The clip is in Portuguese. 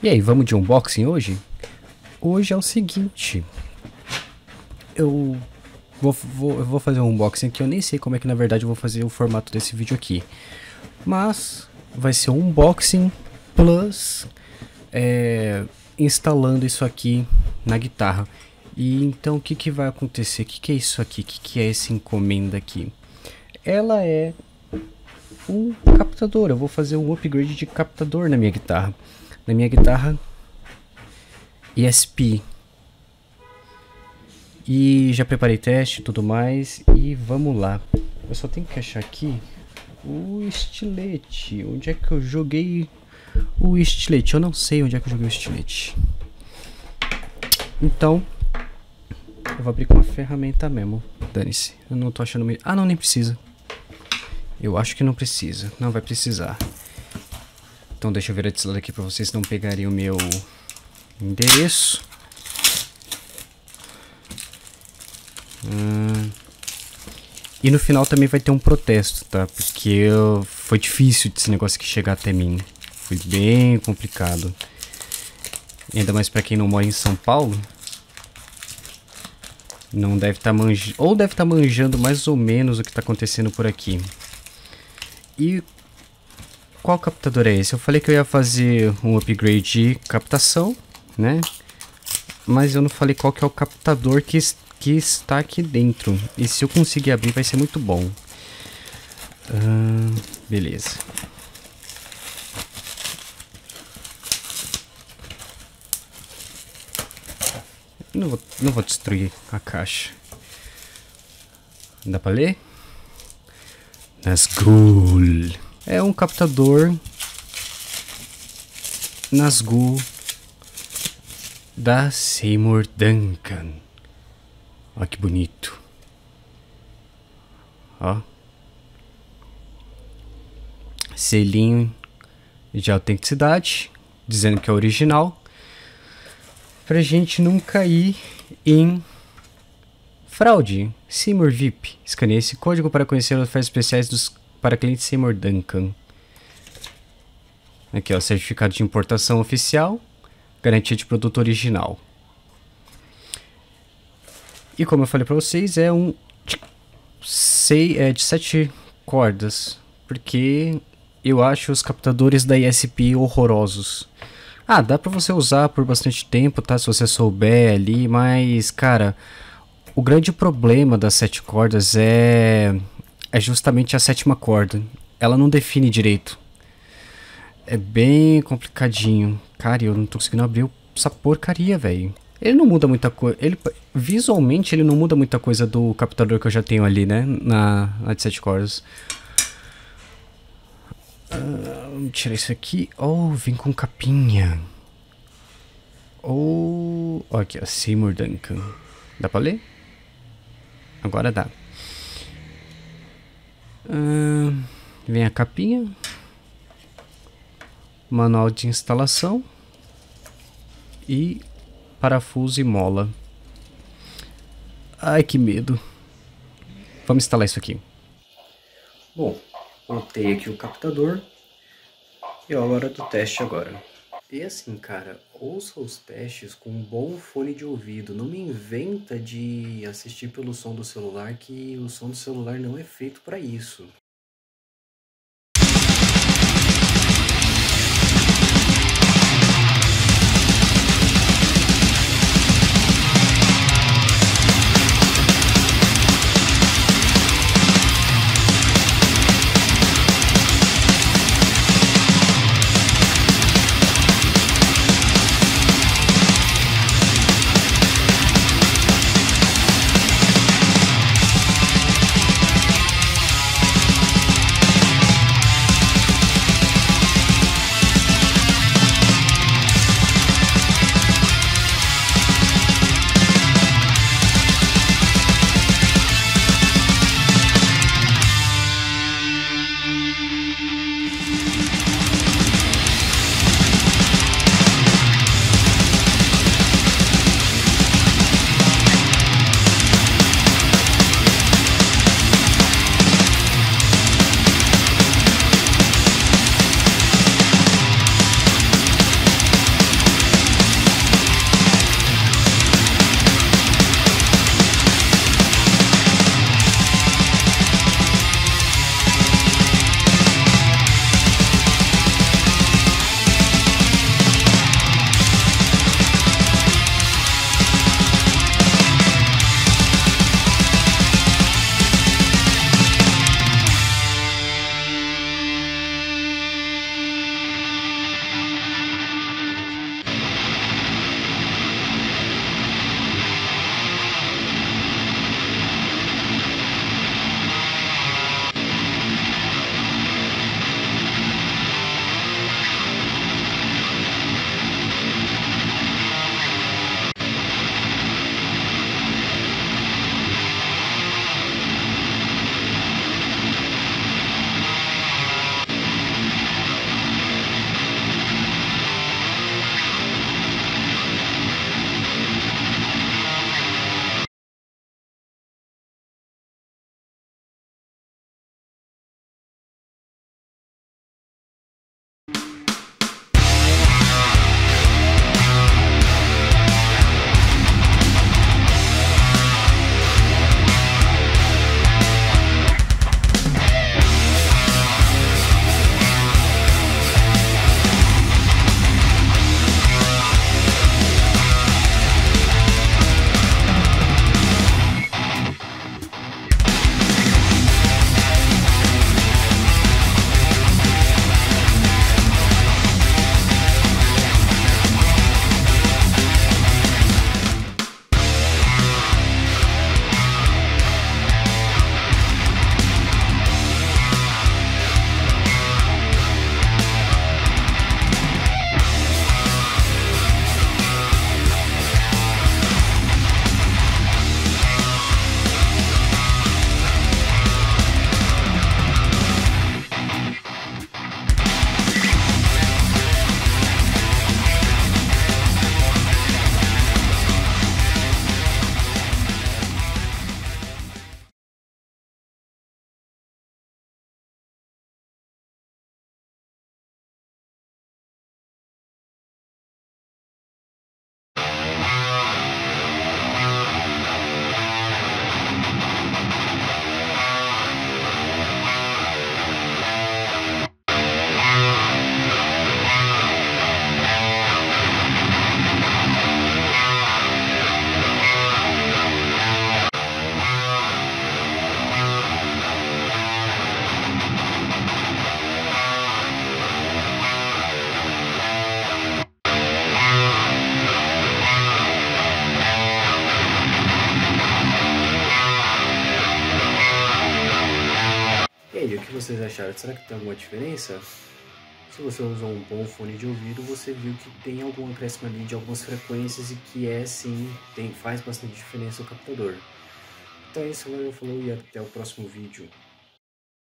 E aí, vamos de unboxing hoje? Hoje é o seguinte, eu vou fazer um unboxing aqui, eu nem sei como é que na verdade eu vou fazer o formato desse vídeo aqui. Mas vai ser um unboxing plus instalando isso aqui na guitarra. E então o que vai acontecer? O que é isso aqui? O que é essa encomenda aqui? Ela é um captador, eu vou fazer um upgrade de captador na minha guitarra. Na minha guitarra ESP. E já preparei teste e tudo mais. E vamos lá. Eu só tenho que achar aqui o estilete. Onde é que eu joguei o estilete? Eu não sei onde é que eu joguei o estilete. Então eu vou abrir com uma ferramenta mesmo. Dane-se. Eu não tô achando meio... Ah, não, nem precisa. Eu acho que não precisa. Não vai precisar. Então deixa eu virar desse lado aqui pra vocês não pegarem o meu endereço. E no final também vai ter um protesto, tá? Porque foi difícil esse negócio aqui chegar até mim. Foi bem complicado. Ainda mais pra quem não mora em São Paulo. Não deve estar manjando... Ou deve estar manjando mais ou menos o que tá acontecendo por aqui. E... qual captador é esse? Eu falei que eu ia fazer um upgrade de captação, né? Mas eu não falei qual que é o captador que está aqui dentro. E se eu conseguir abrir vai ser muito bom. Beleza. Não vou destruir a caixa. Dá pra ler? Nazgul. É um captador Nazgul da Seymour Duncan. Olha que bonito. Ó. Selinho de autenticidade, dizendo que é original. Pra gente não cair em fraude. Seymour VIP. Escaneie esse código para conhecer ofertas especiais para clientes Seymour Duncan. Aqui ó, certificado de importação oficial, garantia de produto original. E como eu falei pra vocês, é um de 7 cordas, porque eu acho os captadores da ESP horrorosos. Ah, dá pra você usar por bastante tempo, tá? Se você souber ali, mas, cara, o grande problema das 7 cordas é justamente a 7ª corda. Ela não define direito. É bem complicadinho. Cara, eu não tô conseguindo abrir essa porcaria, velho. Ele não muda muita coisa. Visualmente, ele não muda muita coisa do captador que eu já tenho ali, né? Na de 7 cordas. Vamos tirar isso aqui. Oh, vem com capinha. Oh, aqui, ó, Seymour Duncan. Dá pra ler? Agora dá. Vem a capinha. Manual de instalação. E parafuso e mola. Ai, que medo. Vamos instalar isso aqui. Bom, montei aqui o captador. E é a hora do teste agora. E assim, cara, ouça os testes com um bom fone de ouvido. Não me inventa de assistir pelo som do celular, que o som do celular não é feito para isso. vocês acharam? Será que tem alguma diferença? Se você usou um bom fone de ouvido, você viu que tem algum acréscimo ali de algumas frequências e que sim, faz bastante diferença o captador. Então é isso, valeu, falou e até o próximo vídeo.